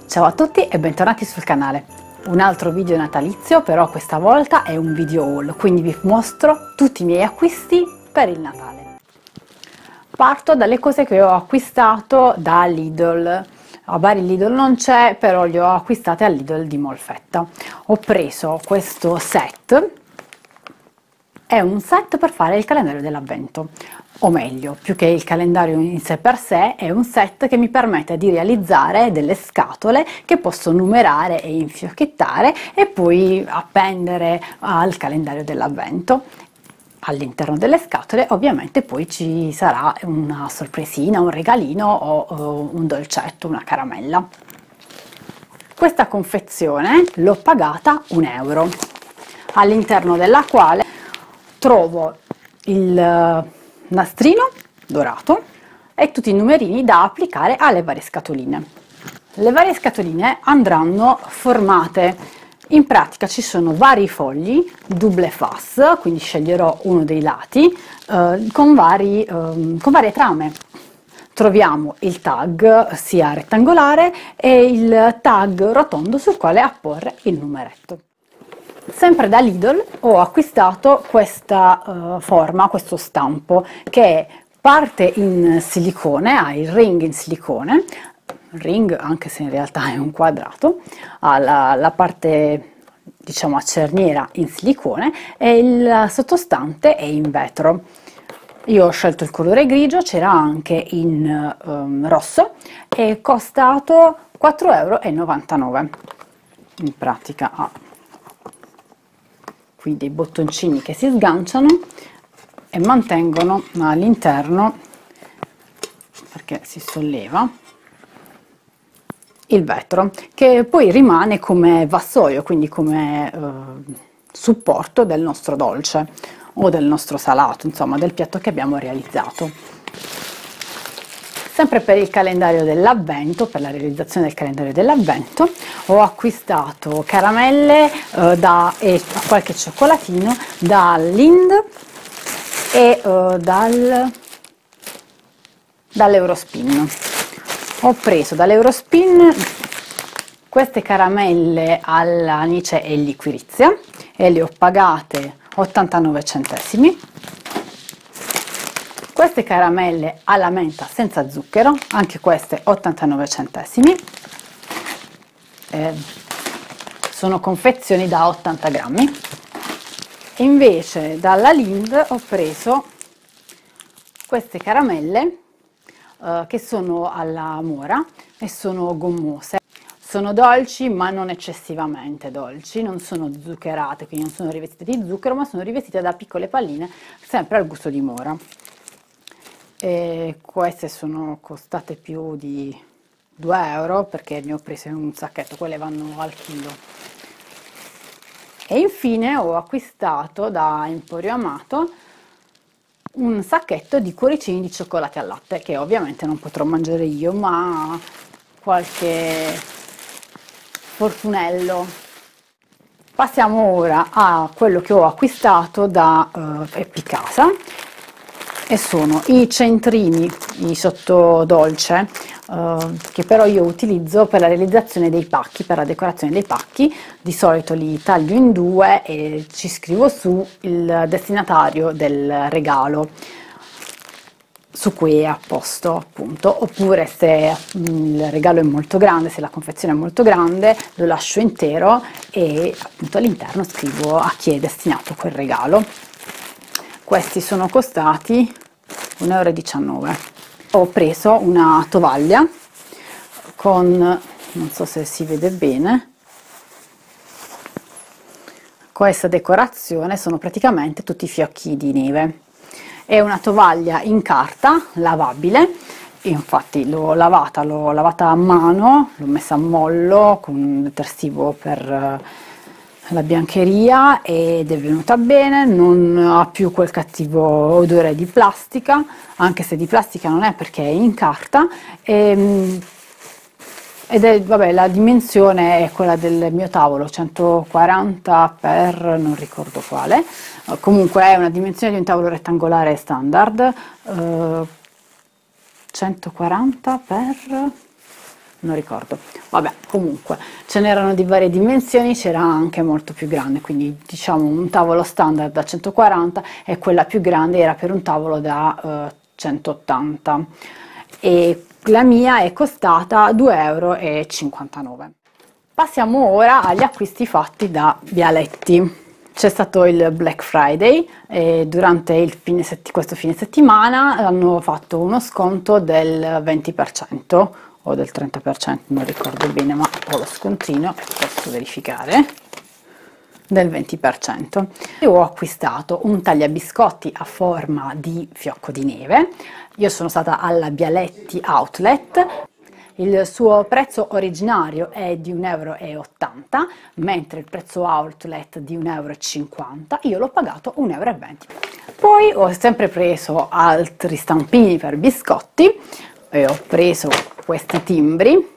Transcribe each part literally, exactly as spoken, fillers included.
Ciao a tutti e bentornati sul canale. Un altro video natalizio, però questa volta è un video haul, quindi vi mostro tutti i miei acquisti per il Natale. Parto dalle cose che ho acquistato da Lidl. A Bari Lidl non c'è, però le ho acquistate al Lidl di Molfetta. Ho preso questo set, è un set per fare il calendario dell'avvento. O meglio, più che il calendario in sé per sé, è un set che mi permette di realizzare delle scatole che posso numerare e infiocchettare e poi appendere al calendario dell'avvento. All'interno delle scatole ovviamente poi ci sarà una sorpresina, un regalino o, o un dolcetto, una caramella. Questa confezione l'ho pagata un euro, all'interno della quale trovo il nastrino dorato e tutti i numerini da applicare alle varie scatoline. Le varie scatoline andranno formate, in pratica ci sono vari fogli double face, quindi sceglierò uno dei lati eh, con, vari, eh, con varie trame. Troviamo il tag sia rettangolare e il tag rotondo sul quale apporre il numeretto. Sempre da Lidl ho acquistato questa uh, forma, questo stampo, che è parte in silicone, ha il ring in silicone, ring anche se in realtà è un quadrato, ha la, la parte diciamo a cerniera in silicone e il sottostante è in vetro. Io ho scelto il colore grigio, c'era anche in um, rosso e è costato quattro e novantanove euro. In pratica ha qui dei bottoncini che si sganciano e mantengono all'interno, perché si solleva, il vetro, che poi rimane come vassoio, quindi come eh, supporto del nostro dolce o del nostro salato, insomma del piatto che abbiamo realizzato. Sempre per il calendario dell'avvento, per la realizzazione del calendario dell'avvento, ho acquistato caramelle eh, da, e qualche cioccolatino da Lind e eh, dal, dall'Eurospin. Ho preso dall'Eurospin queste caramelle all'anice e liquirizia e le ho pagate ottantanove centesimi. Queste caramelle alla menta senza zucchero, anche queste ottantanove centesimi, eh, sono confezioni da ottanta grammi. Invece dalla Lind ho preso queste caramelle eh, che sono alla mora e sono gommose. Sono dolci ma non eccessivamente dolci, non sono zuccherate, quindi non sono rivestite di zucchero, ma sono rivestite da piccole palline, sempre al gusto di mora. E queste sono costate più di due euro perché ne ho prese un sacchetto, quelle vanno al chilo. E infine ho acquistato da Emporio Amato un sacchetto di cuoricini di cioccolati al latte, che ovviamente non potrò mangiare io, ma qualche fortunello. Passiamo ora a quello che ho acquistato da uh, Epicasa, e sono i centrini, i sottodolce, eh, che però io utilizzo per la realizzazione dei pacchi, per la decorazione dei pacchi. Di solito li taglio in due e ci scrivo su il destinatario del regalo su cui è apposto, appunto, oppure se il regalo è molto grande, se la confezione è molto grande, lo lascio intero e appunto all'interno scrivo a chi è destinato quel regalo. Questi sono costati un euro e diciannove. Ho preso una tovaglia con, non so se si vede bene, questa decorazione, sono praticamente tutti fiocchi di neve. È una tovaglia in carta lavabile, infatti l'ho lavata, l'ho lavata a mano, l'ho messa a mollo con un detersivo per la biancheria ed è venuta bene, non ha più quel cattivo odore di plastica, anche se di plastica non è perché è in carta, e, ed è, vabbè, la dimensione è quella del mio tavolo, centoquaranta per non ricordo quale, comunque è una dimensione di un tavolo rettangolare standard, eh, centoquaranta per non ricordo, vabbè, comunque ce n'erano di varie dimensioni, c'era anche molto più grande, quindi diciamo un tavolo standard da centoquaranta e quella più grande era per un tavolo da eh, centottanta, e la mia è costata due e cinquantanove euro. Passiamo ora agli acquisti fatti da Bialetti. C'è stato il Black Friday e durante il fine questo fine settimana hanno fatto uno sconto del venti per cento o del trenta per cento, non ricordo bene, ma ho lo scontino e posso verificare, del venti per cento. Io ho acquistato un tagliabiscotti a forma di fiocco di neve. Io sono stata alla Bialetti Outlet. Il suo prezzo originario è di un euro e ottanta, mentre il prezzo outlet di un euro e cinquanta, io l'ho pagato un euro e venti. Poi ho sempre preso altri stampini per biscotti e ho preso questi timbri.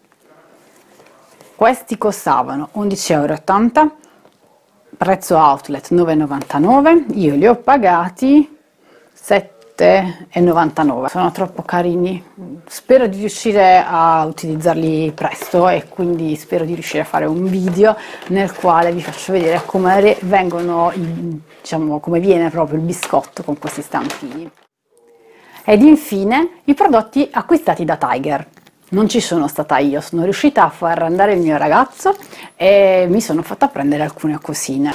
Questi costavano undici e ottanta euro, prezzo outlet nove e novantanove, io li ho pagati sette e novantanove. Sono troppo carini, spero di riuscire a utilizzarli presto e quindi spero di riuscire a fare un video nel quale vi faccio vedere come vengono, diciamo, come viene proprio il biscotto con questi stampini. Ed infine i prodotti acquistati da Tiger. Non ci sono stata io, sono riuscita a far andare il mio ragazzo e mi sono fatta prendere alcune cosine.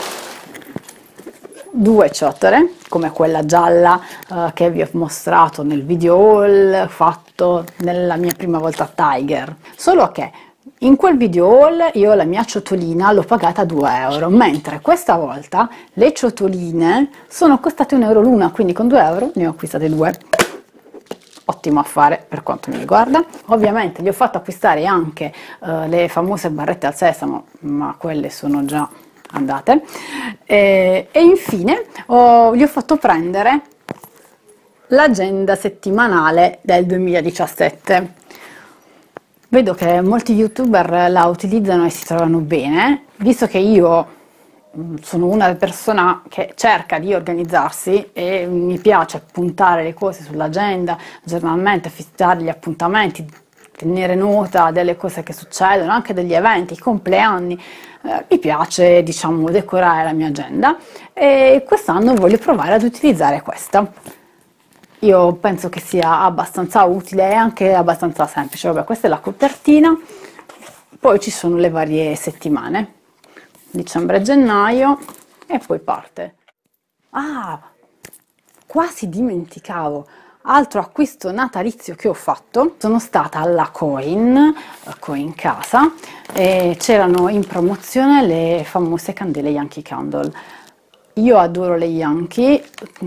Due ciotole, come quella gialla eh, che vi ho mostrato nel video haul fatto nella mia prima volta a Tiger, solo che in quel video haul io la mia ciotolina l'ho pagata due euro, mentre questa volta le ciotoline sono costate un euro l'una, quindi con due euro ne ho acquistate due. Ottimo affare per quanto mi riguarda. Ovviamente gli ho fatto acquistare anche eh, le famose barrette al sesamo, ma quelle sono già andate, e, e infine oh, gli ho fatto prendere l'agenda settimanale del duemiladiciassette. Vedo che molti youtuber la utilizzano e si trovano bene, visto che io sono una persona che cerca di organizzarsi e mi piace puntare le cose sull'agenda giornalmente, fissare gli appuntamenti, tenere nota delle cose che succedono, anche degli eventi, i compleanni. Eh, mi piace, diciamo, decorare la mia agenda e quest'anno voglio provare ad utilizzare questa. Io penso che sia abbastanza utile e anche abbastanza semplice. Vabbè, questa è la copertina, poi ci sono le varie settimane, dicembre e gennaio, e poi parte. Ah, quasi dimenticavo, altro acquisto natalizio che ho fatto, sono stata alla Coin, Coin Casa, e c'erano in promozione le famose candele Yankee Candle. Io adoro le Yankee,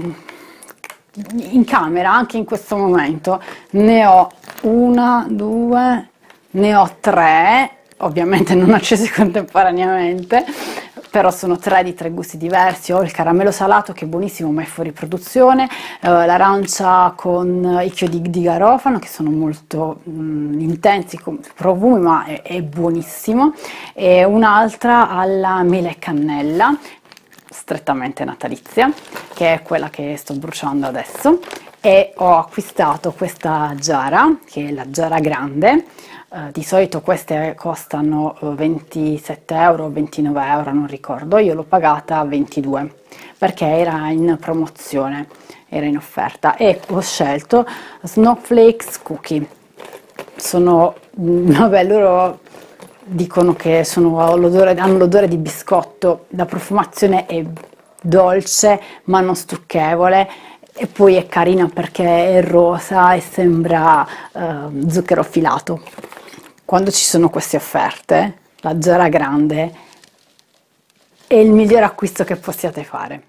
in camera anche in questo momento ne ho una, due, ne ho tre, ovviamente non accese contemporaneamente, però sono tre di tre gusti diversi. Ho il caramello salato che è buonissimo ma è fuori produzione, eh, l'arancia con i chiodi di garofano che sono molto mh, intensi come profumi, ma è, è buonissimo, e un'altra alla mela e cannella, strettamente natalizia, che è quella che sto bruciando adesso, e ho acquistato questa giara, che è la giara grande. Uh, di solito queste costano uh, ventisette euro o ventinove euro, non ricordo, io l'ho pagata ventidue perché era in promozione, era in offerta, e ho scelto Snowflakes Cookie. Sono, vabbè, loro dicono che sono, hanno l'odore di biscotto, la profumazione è dolce ma non stucchevole, e poi è carina perché è rosa e sembra uh, zucchero filato. Quando ci sono queste offerte, la giara grande è il miglior acquisto che possiate fare.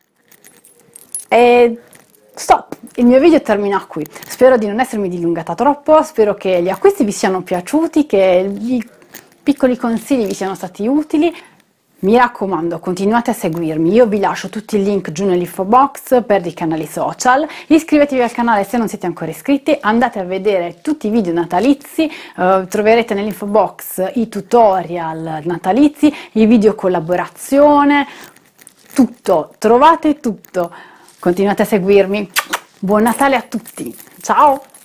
E stop! Il mio video termina qui. Spero di non essermi dilungata troppo, spero che gli acquisti vi siano piaciuti, che i piccoli consigli vi siano stati utili. Mi raccomando, continuate a seguirmi, io vi lascio tutti i link giù nell'info box per i canali social, iscrivetevi al canale se non siete ancora iscritti, andate a vedere tutti i video natalizi, eh, troverete nell'info box i tutorial natalizi, i video collaborazione, tutto, trovate tutto, continuate a seguirmi, buon Natale a tutti, ciao!